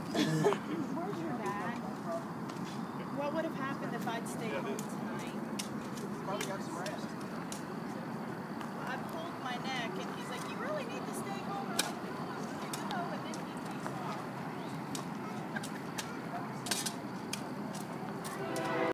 Where's your dad? What would have happened if I'd stayed home tonight?